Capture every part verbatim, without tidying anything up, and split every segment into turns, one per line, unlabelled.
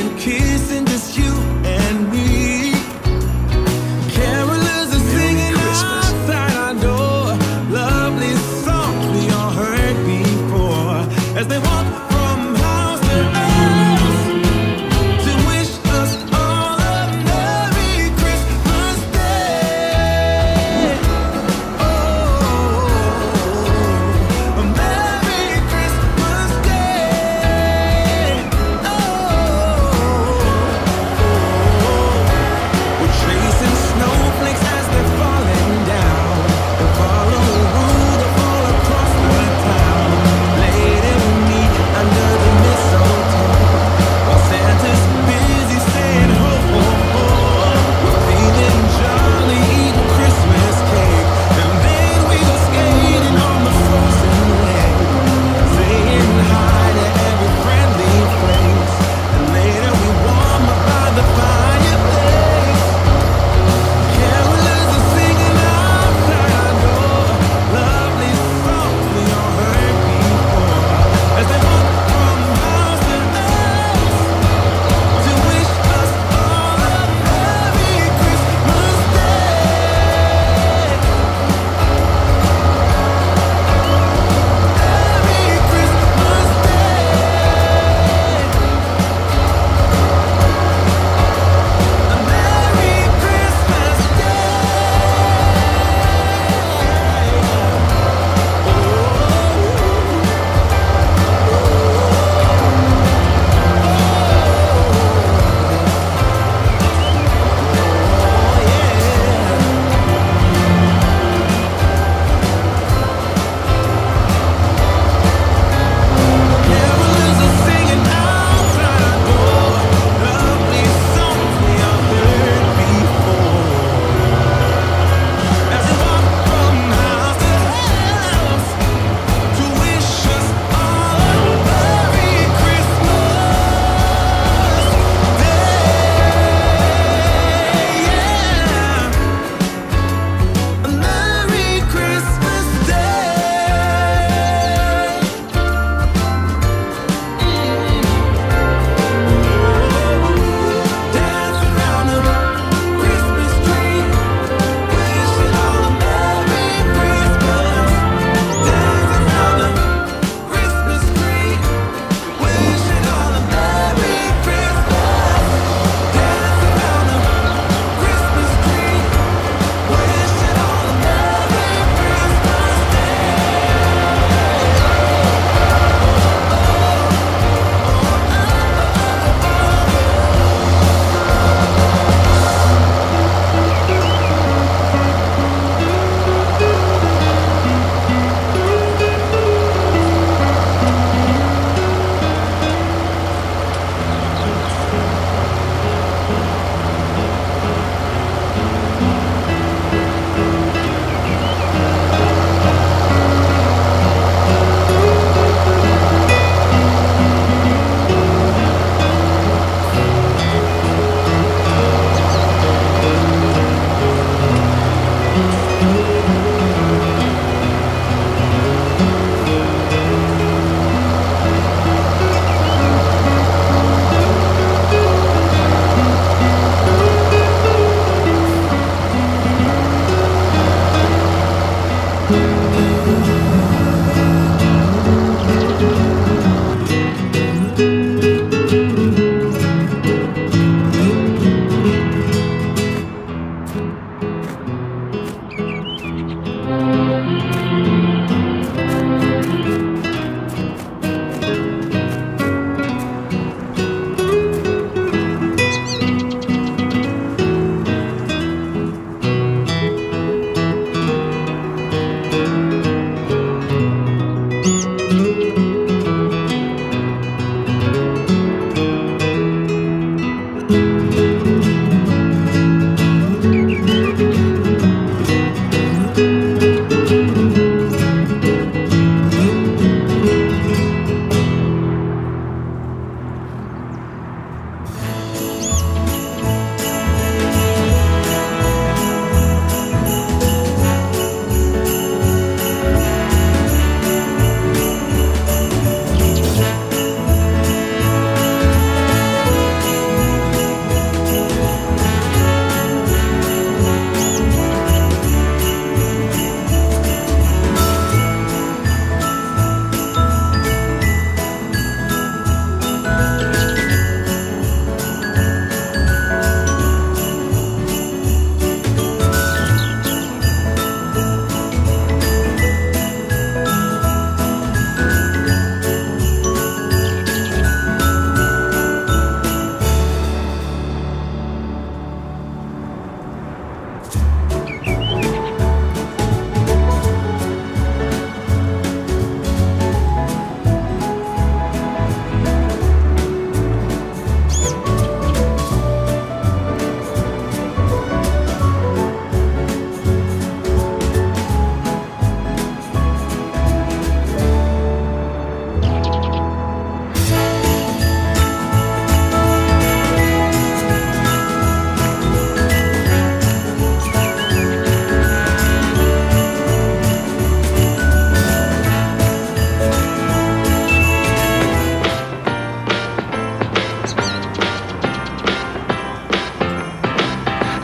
kissing, just you and me. Carolers are singing outside our door, lovely songs we all heard before, as they walk from house to house to wish us all a Merry Christmas Day. Oh, a Merry Christmas Day. Oh,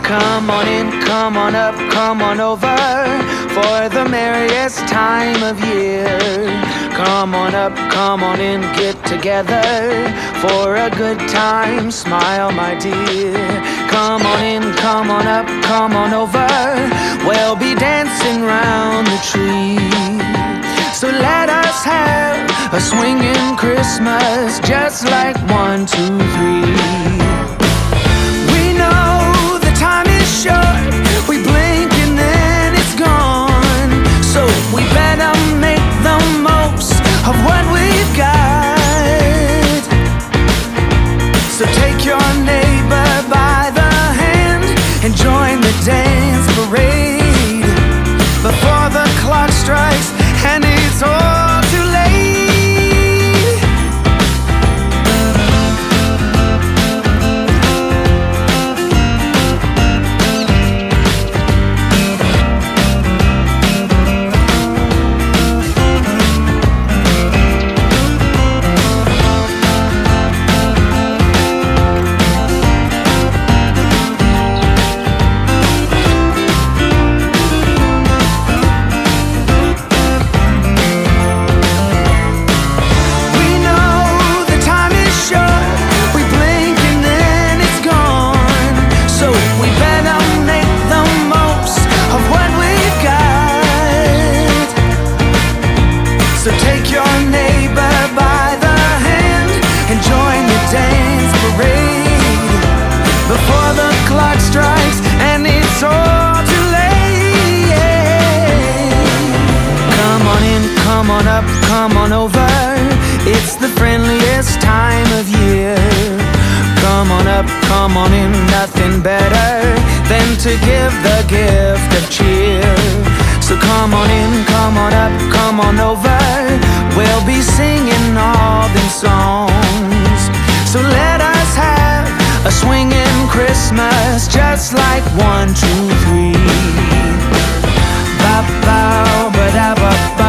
Come on in, come on up, come on over for the merriest time of year. Come on up, come on in, get together for a good time, smile my dear. Come on in, come on up, come on over, we'll be dancing round the tree. So let us have a swinging Christmas, just like one, two, three. We know the time is short, we blink and then it's gone. So we better make the most of what we've got. So take your neighbor by the hand and join the dance parade before the clock strikes and it's all too late. So take your neighbor by the hand and join the dance parade before the clock strikes and it's all too late. Come on in, come on up, come on over, it's the friendliest time of year. Come on up, come on in, nothing better than to give the gift of cheer. So come on in, come on up, come on over, we'll be singing all them songs. So let us have a swinging Christmas, just like one, two, three. Ba-bow, ba-da-ba-ba.